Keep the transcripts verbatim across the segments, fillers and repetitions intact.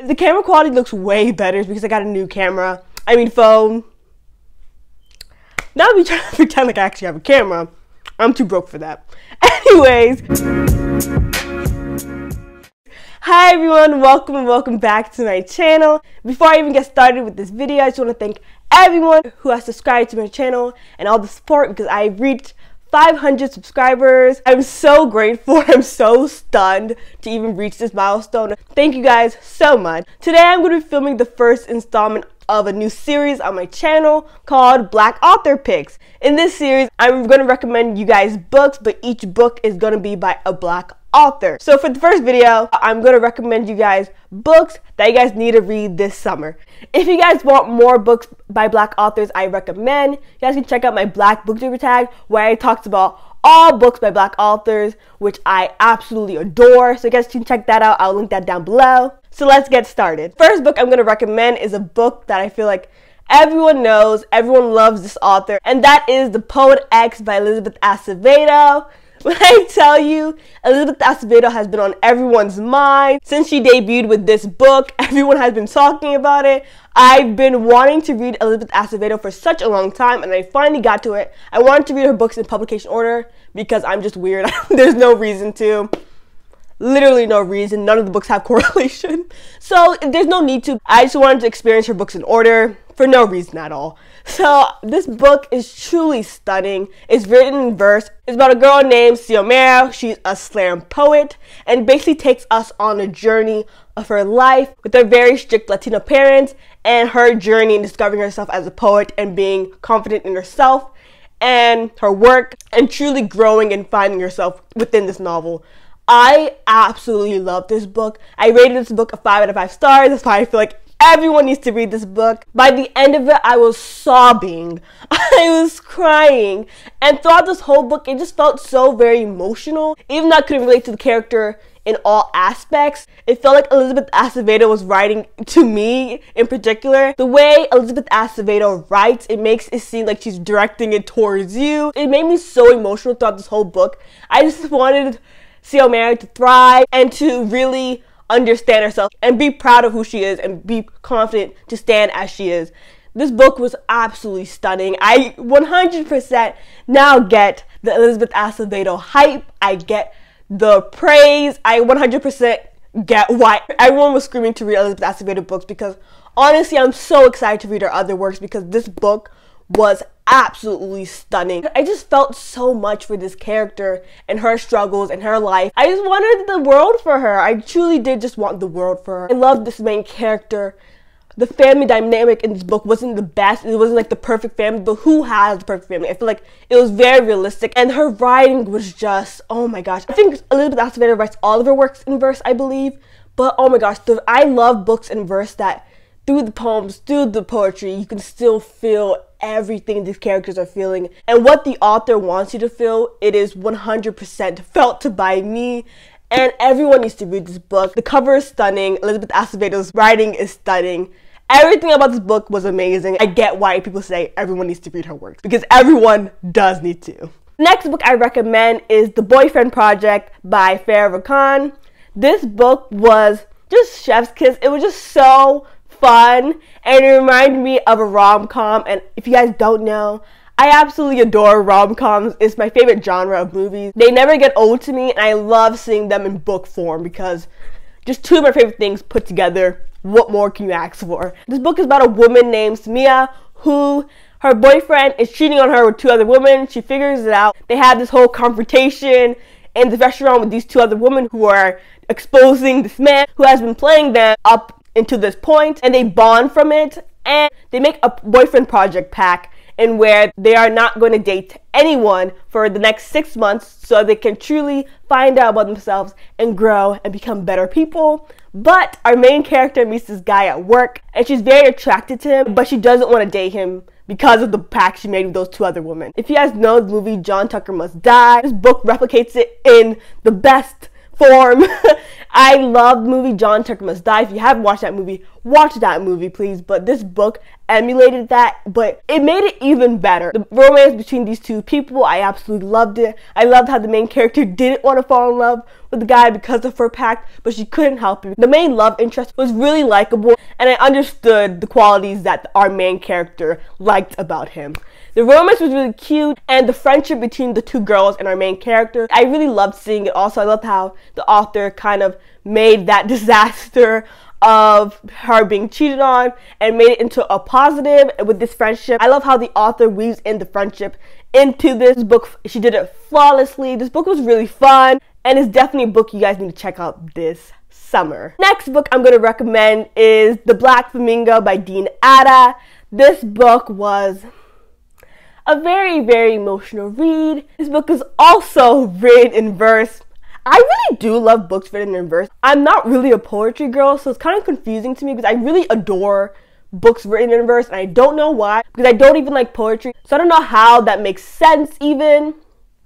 The camera quality looks way better because I got a new camera. I mean phone. Now I'm trying to pretend like I actually have a camera. I'm too broke for that. Anyways. Hi everyone, welcome and welcome back to my channel. Before I even get started with this video, I just want to thank everyone who has subscribed to my channel and all the support because I reached five hundred subscribers. I'm so grateful. I'm so stunned to even reach this milestone. Thank you guys so much. Today I'm going to be filming the first installment of a new series on my channel called Black Author Picks. In this series, I'm going to recommend you guys books, but each book is going to be by a Black author. So for the first video, I'm going to recommend you guys books that you guys need to read this summer. If you guys want more books by Black authors, I recommend you guys can check out my Black Booktuber tag where I talked about all books by Black authors, which I absolutely adore. So you guys can check that out. I'll link that down below. So let's get started. First book I'm going to recommend is a book that I feel like everyone knows, everyone loves this author, and that is The Poet X by Elizabeth Acevedo. When I tell you, Elizabeth Acevedo has been on everyone's mind since she debuted with this book. Everyone has been talking about it. I've been wanting to read Elizabeth Acevedo for such a long time, and I finally got to it. I wanted to read her books in publication order because I'm just weird. There's no reason to. Literally no reason. None of the books have correlation. So there's no need to. I just wanted to experience her books in order for no reason at all. So this book is truly stunning. It's written in verse. It's about a girl named Xiomara. She's a slam poet and basically takes us on a journey of her life with her very strict Latino parents and her journey in discovering herself as a poet and being confident in herself and her work and truly growing and finding herself within this novel. I absolutely love this book. I rated this book a five out of five stars. That's why I feel like everyone needs to read this book. By the end of it, I was sobbing. I was crying. And throughout this whole book, it just felt so very emotional. Even though I couldn't relate to the character in all aspects, it felt like Elizabeth Acevedo was writing to me in particular. The way Elizabeth Acevedo writes, it makes it seem like she's directing it towards you. It made me so emotional throughout this whole book. I just wanted Xiomara to thrive and to really understand herself and be proud of who she is and be confident to stand as she is. This book was absolutely stunning. I one hundred percent now get the Elizabeth Acevedo hype. I get the praise. I one hundred percent get why everyone was screaming to read Elizabeth Acevedo books because honestly, I'm so excited to read her other works because this book was absolutely stunning. I just felt so much for this character and her struggles and her life. I just wanted the world for her. I truly did just want the world for her. I love this main character. The family dynamic in this book wasn't the best. It wasn't like the perfect family, but who has the perfect family? I feel like it was very realistic and her writing was just, oh my gosh. I think Elizabeth Acevedo writes all of her works in verse, I believe, but oh my gosh, the, I love books in verse that through the poems, through the poetry, you can still feel everything these characters are feeling. And what the author wants you to feel, it is one hundred percent felt to by me. And everyone needs to read this book. The cover is stunning. Elizabeth Acevedo's writing is stunning. Everything about this book was amazing. I get why people say everyone needs to read her works because everyone does need to. The next book I recommend is The Boyfriend Project by Farah Khan. This book was just chef's kiss. It was just so fun and it reminded me of a rom-com, and if you guys don't know, I absolutely adore rom-coms. It's my favorite genre of movies. They never get old to me and I love seeing them in book form because just two of my favorite things put together. What more can you ask for? This book is about a woman named Samia who her boyfriend is cheating on her with two other women. She figures it out. They have this whole confrontation in the restaurant with these two other women who are exposing this man who has been playing them up into this point, and they bond from it and they make a boyfriend project pact in where they are not going to date anyone for the next six months so they can truly find out about themselves and grow and become better people. But our main character meets this guy at work and she's very attracted to him, but she doesn't want to date him because of the pact she made with those two other women. If you guys know the movie John Tucker Must Die, this book replicates it in the best form. I love the movie John Tucker Must Die. If you haven't watched that movie, watch that movie please. But this book emulated that, but it made it even better. The romance between these two people, I absolutely loved it. I loved how the main character didn't want to fall in love with the guy because of her pact, but she couldn't help it. The main love interest was really likable, and I understood the qualities that our main character liked about him. The romance was really cute, and the friendship between the two girls and our main character, I really loved seeing it. Also, I loved how the author kind of made that disaster of her being cheated on and made it into a positive with this friendship. I love how the author weaves in the friendship into this book. She did it flawlessly. This book was really fun, and it's definitely a book you guys need to check out this summer. Next book I'm going to recommend is The Black Flamingo by Dean Atta. This book was a very, very emotional read. This book is also written in verse. I really do love books written in verse. I'm not really a poetry girl, so it's kind of confusing to me because I really adore books written in verse, and I don't know why, because I don't even like poetry, so I don't know how that makes sense even.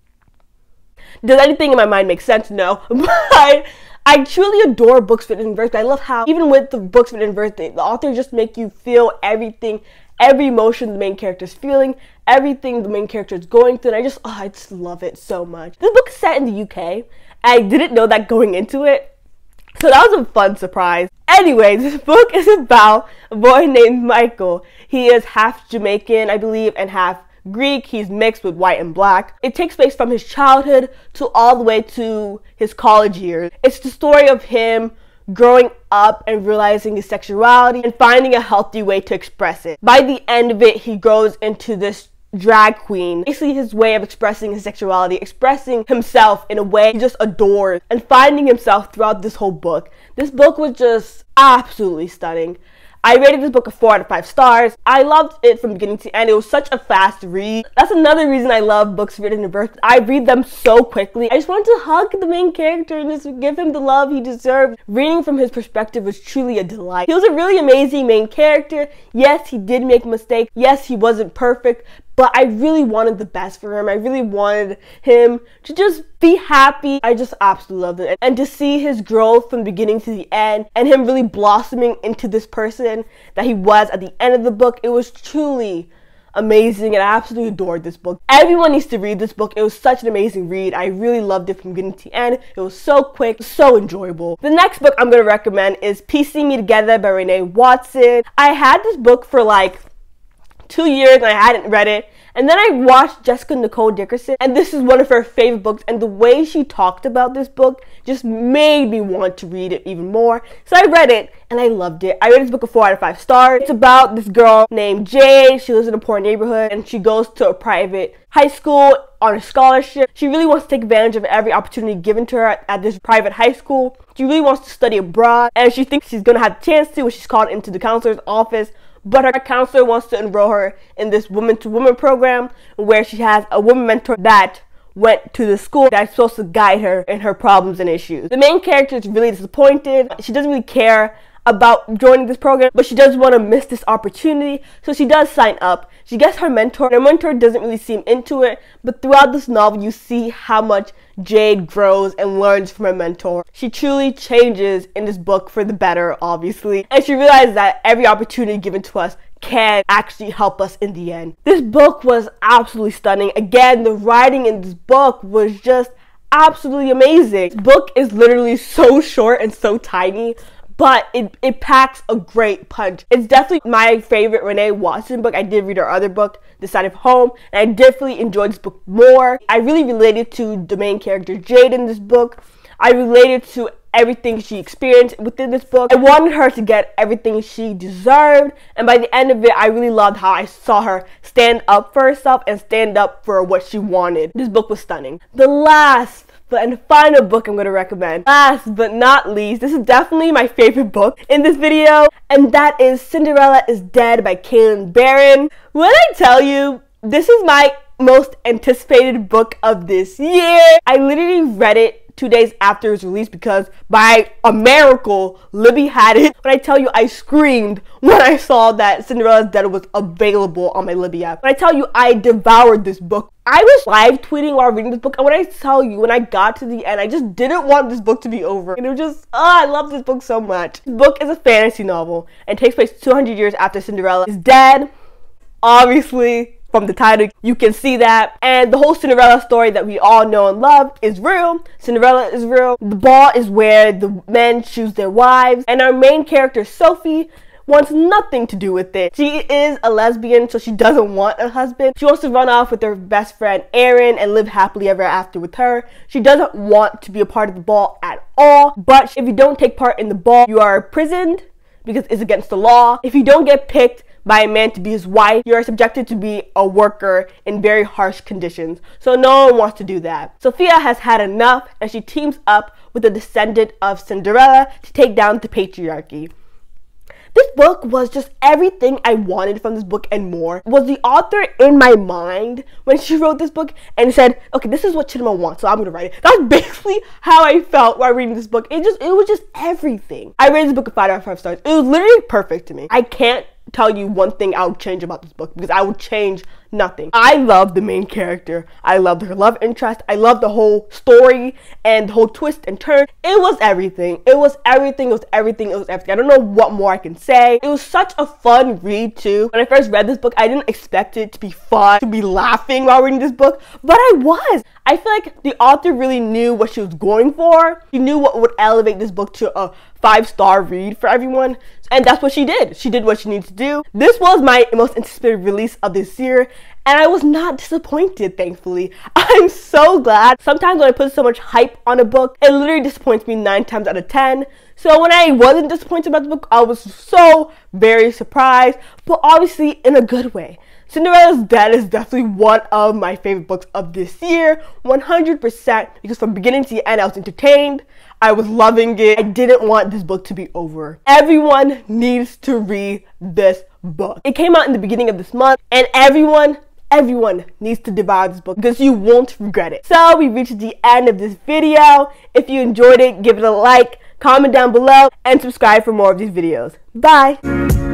Does anything in my mind make sense? No. But I truly adore books written in verse. I love how, even with the books written in verse, the, the author just make you feel everything, every emotion the main character is feeling, everything the main character is going through, and I just, oh, I just love it so much. This book is set in the U K. I didn't know that going into it, so that was a fun surprise. Anyways, this book is about a boy named Michael. He is half Jamaican, I believe, and half Greek. He's mixed with white and black. It takes place from his childhood to all the way to his college years. It's the story of him growing up and realizing his sexuality and finding a healthy way to express it. By the end of it, he grows into this drag queen. Basically his way of expressing his sexuality, expressing himself in a way he just adores, and finding himself throughout this whole book. This book was just absolutely stunning. I rated this book a four out of five stars. I loved it from beginning to end. It was such a fast read. That's another reason I love books written in verse. I read them so quickly. I just wanted to hug the main character and just give him the love he deserved. Reading from his perspective was truly a delight. He was a really amazing main character. Yes, he did make mistakes. Yes, he wasn't perfect, but I really wanted the best for him. I really wanted him to just be happy. I just absolutely loved it. And to see his growth from the beginning to the end, and him really blossoming into this person that he was at the end of the book, it was truly amazing, and I absolutely adored this book. Everyone needs to read this book. It was such an amazing read. I really loved it from beginning to end. It was so quick, so enjoyable. The next book I'm going to recommend is Piecing Me Together by Renee Watson. I had this book for like two years and I hadn't read it, and then I watched Jessica Nicole Dickerson, and this is one of her favorite books, and the way she talked about this book just made me want to read it even more. So I read it and I loved it. I rated this book a four out of five stars. It's about this girl named Jade. She lives in a poor neighborhood and she goes to a private high school on a scholarship. She really wants to take advantage of every opportunity given to her at, at this private high school. She really wants to study abroad, and she thinks she's gonna have the chance to when she's called into the counselor's office. But her counselor wants to enroll her in this woman-to-woman program where she has a woman mentor that went to the school that's supposed to guide her in her problems and issues. The main character is really disappointed. She doesn't really care about joining this program, but she doesn't want to miss this opportunity, so she does sign up. She gets her mentor, and her mentor doesn't really seem into it, but throughout this novel you see how much Jade grows and learns from her mentor. She truly changes in this book for the better, obviously, and she realizes that every opportunity given to us can actually help us in the end. This book was absolutely stunning. Again, the writing in this book was just absolutely amazing. This book is literally so short and so tiny, but it, it packs a great punch. It's definitely my favorite Renee Watson book. I did read her other book, The Side of Home, and I definitely enjoyed this book more. I really related to the main character Jade in this book. I related to everything she experienced within this book. I wanted her to get everything she deserved, and by the end of it, I really loved how I saw her stand up for herself and stand up for what she wanted. This book was stunning. The last But and final book I'm going to recommend, last but not least, this is definitely my favorite book in this video, and that is Cinderella is Dead by Kalynn Bayron. When I tell you, this is my most anticipated book of this year. I literally read it two days after it was released because by a miracle, Libby had it. When I tell you, I screamed when I saw that Cinderella's Dead was available on my Libby app. When I tell you, I devoured this book. I was live tweeting while reading this book, and when I tell you, when I got to the end, I just didn't want this book to be over. And it was just, oh, I love this book so much. This book is a fantasy novel and takes place two hundred years after Cinderella is dead. Obviously, from the title, you can see that. And the whole Cinderella story that we all know and love is real. Cinderella is real. The ball is where the men choose their wives. And our main character, Sophie, wants nothing to do with it. She is a lesbian, so she doesn't want a husband. She wants to run off with her best friend, Erin, and live happily ever after with her. She doesn't want to be a part of the ball at all. But if you don't take part in the ball, you are imprisoned because it's against the law. If you don't get picked by a man to be his wife, you are subjected to be a worker in very harsh conditions. So no one wants to do that. Sophia has had enough, and she teams up with a descendant of Cinderella to take down the patriarchy. This book was just everything I wanted from this book and more. Was the author in my mind when she wrote this book and said, okay, this is what Chidima wants, so I'm gonna write it. That's basically how I felt while reading this book. It just, it was just everything. I rated this book a five out of five stars. It was literally perfect to me. I can't tell you one thing I would change about this book because I would change nothing. I love the main character. I loved her love interest. I loved the whole story and the whole twist and turn. It was everything. It was everything. It was everything. It was everything. I don't know what more I can say. It was such a fun read too. When I first read this book, I didn't expect it to be fun, to be laughing while reading this book, but I was. I feel like the author really knew what she was going for. She knew what would elevate this book to a five-star read for everyone, and that's what she did. She did what she needed to do. This was my most anticipated release of this year, and I was not disappointed, thankfully. I'm so glad. Sometimes when I put so much hype on a book, it literally disappoints me nine times out of ten. So when I wasn't disappointed about the book, I was so very surprised, but obviously in a good way. Cinderella's Dead is definitely one of my favorite books of this year, one hundred percent, because from beginning to the end, I was entertained. I was loving it. I didn't want this book to be over. Everyone needs to read this book. It came out in the beginning of this month, and everyone, everyone needs to devour this book because you won't regret it. So we reached the end of this video. If you enjoyed it, give it a like, comment down below, and subscribe for more of these videos. Bye!